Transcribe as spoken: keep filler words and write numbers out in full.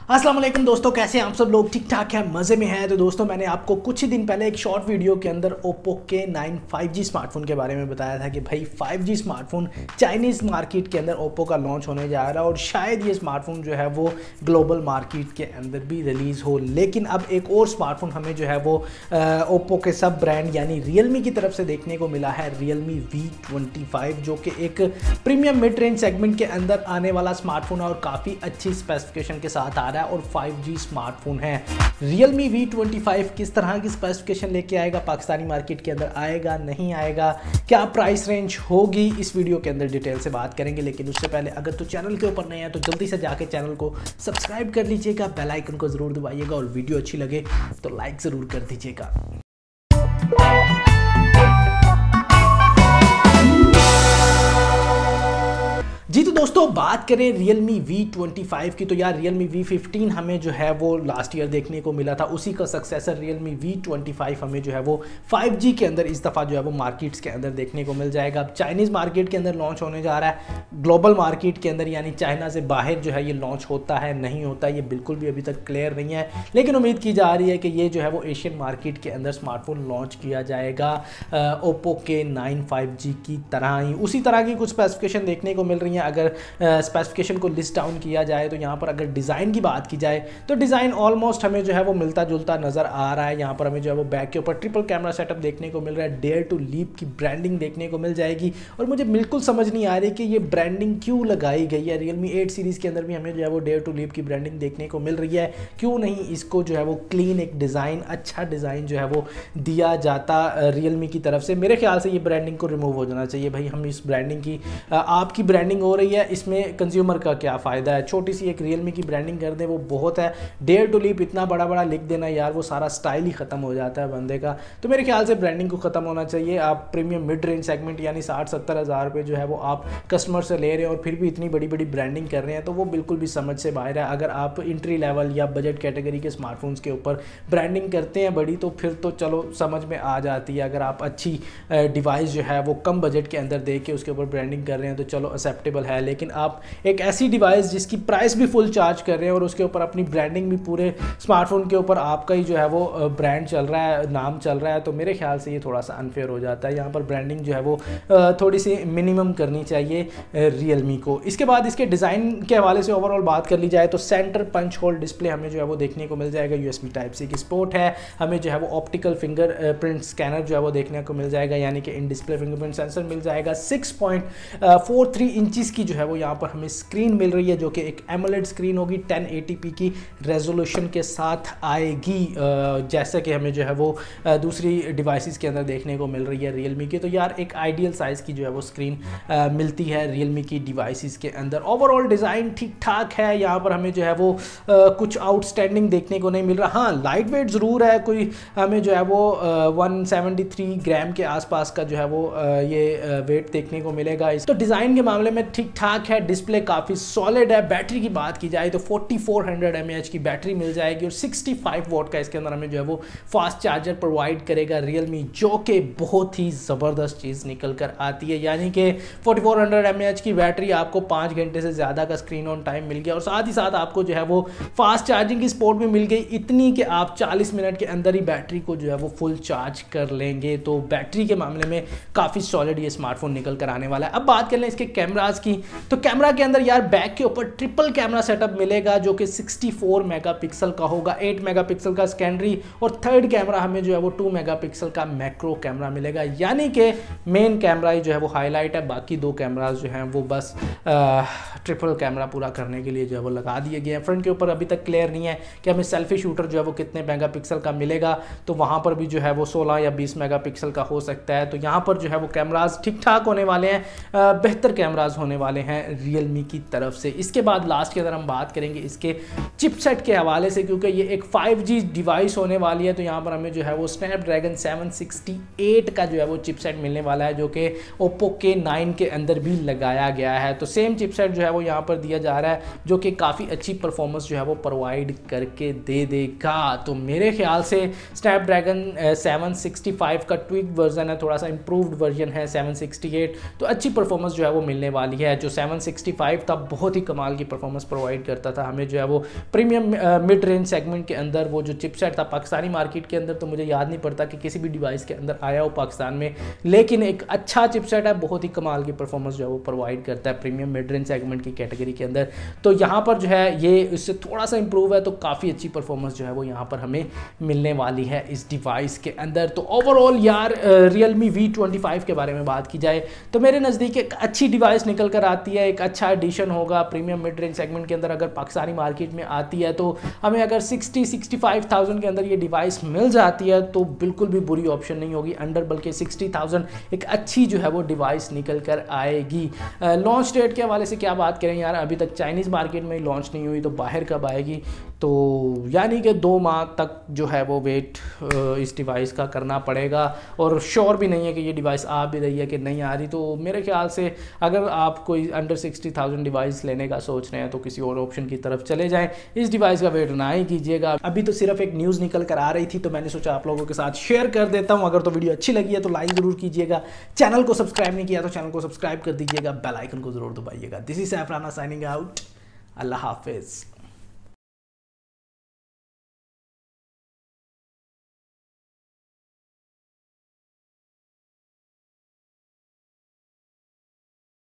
अस्सलाम वालेकुम दोस्तों, कैसे हैं आप सब लोग? ठीक ठाक है, मज़े में हैं। तो दोस्तों मैंने आपको कुछ ही दिन पहले एक शॉर्ट वीडियो के अंदर ओप्पो के नाइन फाइव जी स्मार्टफोन के बारे में बताया था कि भाई five G smartphone Chinese market के अंदर ओप्पो का लॉन्च होने जा रहा है और शायद ये स्मार्टफोन जो है वो ग्लोबल मार्केट के अंदर भी रिलीज़ हो। लेकिन अब एक और स्मार्टफोन हमें जो है वो ओप्पो के सब ब्रांड यानी रियलमी की तरफ से देखने को मिला है, रियलमी वी ट्वेंटी फाइव, जो कि एक प्रीमियम मिड रेंज सेगमेंट के अंदर आने वाला स्मार्टफोन है और काफ़ी अच्छी स्पेसिफिकेशन के साथ आ रहा है और फाइव जी स्मार्टफोन है। Realme वी ट्वेंटी फाइव किस तरह की स्पेसिफिकेशन लेके आएगा, पाकिस्तानी मार्केट के अंदर आएगा नहीं आएगा, क्या प्राइस रेंज होगी, इस वीडियो के अंदर डिटेल से बात करेंगे। लेकिन उससे पहले अगर तो चैनल के ऊपर नए हैं तो जल्दी से जाके चैनल को सब्सक्राइब कर लीजिएगा, बेल आइकन को जरूर दबाइएगा और वीडियो अच्छी लगे तो लाइक जरूर कर दीजिएगा। जी तो दोस्तों बात करें Realme वी ट्वेंटी फाइव की, तो यार Realme वी फिफ्टीन हमें जो है वो लास्ट ईयर देखने को मिला था, उसी का successor Realme V twenty five हमें जो है वो फाइव जी के अंदर इस दफ़ा जो है वो मार्केट्स के अंदर देखने को मिल जाएगा। अब चाइनीज़ मार्केट के अंदर लॉन्च होने जा रहा है, ग्लोबल मार्केट के अंदर यानी चाइना से बाहर जो है ये लॉन्च होता है नहीं होता ये बिल्कुल भी अभी तक क्लियर नहीं है, लेकिन उम्मीद की जा रही है कि ये जो है वो एशियन मार्केट के अंदर स्मार्टफोन लॉन्च किया जाएगा ओप्पो के नाइन फाइव जी की तरह ही। उसी तरह की कुछ स्पेसिफिकेशन देखने को मिल रही हैं। अगर स्पेसिफिकेशन uh, को लिस्ट डाउन किया जाए तो यहाँ पर अगर डिज़ाइन की बात की जाए तो डिज़ाइन ऑलमोस्ट हमें जो है वो मिलता जुलता नज़र आ रहा है। यहाँ पर हमें जो है वो बैक के ऊपर ट्रिपल कैमरा सेटअप देखने को मिल रहा है, डेयर टू लीप की ब्रांडिंग देखने को मिल जाएगी और मुझे बिल्कुल समझ नहीं आ रही कि ये ब्रांडिंग क्यों लगाई गई है। रियलमी एट सीरीज़ के अंदर भी हमें जो है वो डेयर टू लीप की ब्रांडिंग देखने को मिल रही है, क्यों नहीं इसको जो है वो क्लीन एक डिज़ाइन, अच्छा डिज़ाइन जो है वो दिया जाता रियलमी की तरफ से। मेरे ख्याल से ये ब्रांडिंग को रिमूव हो जाना चाहिए। भाई हम इस ब्रांडिंग की, आपकी ब्रांडिंग हो रही है, इसमें कंज्यूमर का क्या फ़ायदा है? छोटी सी एक रियलमी की ब्रांडिंग कर दे वो बहुत है। डेयर टू लीप इतना बड़ा बड़ा लिख देना यार, वो सारा स्टाइल ही ख़त्म हो जाता है बंदे का। तो मेरे ख्याल से ब्रांडिंग को ख़त्म होना चाहिए। आप प्रीमियम मिड रेंज सेगमेंट यानी साठ सत्तर हज़ार रुपये जो है वो आप कस्टमर से ले रहे हैं और फिर भी इतनी बड़ी बड़ी ब्रांडिंग कर रहे हैं तो वो बिल्कुल भी समझ से बाहर है। अगर आप इंट्री लेवल या बजट कैटेगरी के स्मार्टफोन्स के ऊपर ब्रांडिंग करते हैं बड़ी, तो फिर तो चलो समझ में आ जाती है। अगर आप अच्छी डिवाइस जो है वो कम बजट के अंदर दे के उसके ऊपर ब्रांडिंग कर रहे हैं तो चलो एक्सेप्टेबल है, लेकिन आप एक ऐसी डिवाइस जिसकी प्राइस भी फुल चार्ज कर रहे हैं और उसके ऊपर अपनी ब्रांडिंग भी, पूरे स्मार्टफोन के ऊपर आपका ही जो है वो ब्रांड चल रहा है, नाम चल रहा है, तो मेरे ख्याल से ये थोड़ा सा अनफेयर हो जाता है। यहाँ पर ब्रांडिंग जो है वो थोड़ी सी मिनिमम करनी चाहिए रियलमी को। इसके बाद इसके डिज़ाइन के हवाले से ओवरऑल बात कर ली जाए तो सेंटर पंच होल डिस्प्ले हमें जो है वो देखने को मिल जाएगा, यूएसबी टाइप सी की सपोर्ट है, हमें जो है वो ऑप्टिकल फिंगर प्रिंट स्कैनर जो है वो देखने को मिल जाएगा, यानी कि इन डिस्प्ले फिंगरप्रिंट सेंसर मिल जाएगा। Six point four three inches की जो है वो यहाँ पर हमें स्क्रीन मिल रही है, जो कि एक एमोलेड स्क्रीन होगी, टेन एटी पी की रेजोल्यूशन के साथ आएगी, जैसे कि हमें जो है वो दूसरी डिवाइसेस के अंदर देखने को मिल रही है रियलमी की। तो यार एक आइडियल साइज़ की जो है वो स्क्रीन मिलती है रियलमी की डिवाइसेस के अंदर। ओवरऑल डिज़ाइन ठीक ठाक है, यहाँ पर हमें जो है वो कुछ आउटस्टैंडिंग देखने को नहीं मिल रहा। हाँ, लाइट वेट ज़रूर है, कोई हमें जो है वो वन सेवेंटी थ्री ग्राम के आसपास का जो है वो ये वेट देखने को मिलेगा। तो डिज़ाइन के मामले में ठीक ठाक है, डिस्प्ले काफ़ी सॉलिड है। बैटरी की बात की जाए तो forty four hundred M A H की बैटरी मिल जाएगी और सिक्सटी फाइव वोट का इसके अंदर हमें जो है वो फास्ट चार्जर प्रोवाइड करेगा रियलमी, जो कि बहुत ही ज़बरदस्त चीज़ निकल कर आती है। यानी कि forty four hundred M A H की बैटरी आपको पाँच घंटे से ज़्यादा का स्क्रीन ऑन टाइम मिल गया और साथ ही साथ आपको जो है वो फास्ट चार्जिंग की सपोर्ट भी मिल गई, इतनी कि आप चालीस मिनट के अंदर ही बैटरी को जो है वो फुल चार्ज कर लेंगे। तो बैटरी के मामले में काफ़ी सॉलिड ये स्मार्टफोन निकल कर आने वाला है। अब बात कर लें इसके कैमराज की, तो कैमरा के अंदर यार बैक के ऊपर ट्रिपल कैमरा सेटअप मिलेगा, जो कि सिक्सटी फोर मेगापिक्सल का होगा, एट मेगापिक्सल का सेकेंडरी और थर्ड कैमरा हमें जो है वो टू मेगापिक्सल का मैक्रो कैमरा मिलेगा। यानी कि मेन कैमरा ही जो है वो हाईलाइट है, बाकी दो कैमराज जो हैं वो बस आ, ट्रिपल कैमरा पूरा करने के लिए जो है वो लगा दिए गए हैं। फ्रंट के ऊपर अभी तक क्लियर नहीं है कि हमें सेल्फी शूटर जो है वो कितने मेगापिक्सल का मिलेगा, तो वहाँ पर भी जो है वो सोलह या बीस मेगापिक्सल का हो सकता है। तो यहाँ पर जो है वो कैमराज ठीक ठाक होने वाले हैं, बेहतर कैमराज होने वाले हैं रियलमी की तरफ से। इसके बाद लास्ट के अंदर हम बात करेंगे इसके चिपसेट के हवाले से, क्योंकि ये एक फाइव जी डिवाइस होने वाली है, तो यहाँ पर हमें जो है वो स्नैपड्रैगन सेवन सिक्सटी एट का जो है वो चिपसेट मिलने वाला है, जो कि ओप्पो के नाइन के अंदर भी लगाया गया है। तो सेम चिपसेट जो है वो यहाँ पर दिया जा रहा है, जो कि काफ़ी अच्छी परफॉर्मेंस जो है वो प्रोवाइड करके दे देगा। तो मेरे ख्याल से स्नैपड्रैगन सेवन सिक्सटी फाइव का ट्विक वर्जन है, थोड़ा सा इंप्रूव्ड वर्जन है सेवन सिक्सटी एट, तो अच्छी परफॉर्मेंस जो है वो मिलने वाली है। जो सेवन सिक्सटी फाइव था बहुत ही कमाल की परफॉर्मेंस प्रोवाइड करता था हमें, जो है वो प्रीमियम मिड रेंज सेगमेंट के अंदर वो जो चिपसेट था पाकिस्तानी मार्केट के अंदर, तो मुझे याद नहीं पड़ता कि किसी भी डिवाइस के अंदर आया हो पाकिस्तान में, लेकिन एक अच्छा चिपसेट है, बहुत ही कमाल की परफॉर्मेंस जो है वो प्रोवाइड करता है प्रीमियम मिड रेंज सेगमेंट की कैटेगरी के अंदर। तो यहाँ पर जो है ये इससे थोड़ा सा इंप्रूव है, तो काफ़ी अच्छी परफॉर्मेंस जो है वो यहाँ पर हमें मिलने वाली है इस डिवाइस के अंदर। तो ओवरऑल यार Realme वी ट्वेंटी फाइव के बारे में बात की जाए तो मेरे नज़दीक एक अच्छी डिवाइस निकल कर आती है, एक अच्छा एडिशन होगा प्रीमियम मिड रेंज सेगमेंट के अंदर। अगर पाकिस्तानी मार्केट में आती है तो हमें अगर सिक्सटी सिक्सटी फाइव थाउजेंड के अंदर ये डिवाइस मिल जाती है तो बिल्कुल भी बुरी ऑप्शन नहीं होगी, अंडर बल्कि सिक्सटी थाउजेंड एक अच्छी जो है वो डिवाइस निकल कर आएगी। लॉन्च डेट के हवाले से क्या बात करें यार, अभी तक चाइनीज़ मार्केट में लॉन्च नहीं हुई, तो बाहर कब आएगी, तो यानी कि दो माह तक जो है वो वेट इस डिवाइस का करना पड़ेगा। और श्योर भी नहीं है कि ये डिवाइस आ भी रही है कि नहीं आ रही। तो मेरे ख्याल से अगर आप कोई अंडर सिक्सटी थाउजेंड डिवाइस लेने का सोच रहे हैं तो किसी और ऑप्शन की तरफ चले जाएं, इस डिवाइस का वेट ना ही कीजिएगा। अभी तो सिर्फ एक न्यूज़ निकल कर आ रही थी तो मैंने सोचा आप लोगों के साथ शेयर कर देता हूँ। अगर तो वीडियो अच्छी लगी है तो लाइक ज़रूर कीजिएगा, चैनल को सब्सक्राइब नहीं किया तो चैनल को सब्सक्राइब कर दीजिएगा, बेल आइकन को जरूर दबाइएगा। This is Saifrana signing out, अल्लाह हाफिज़।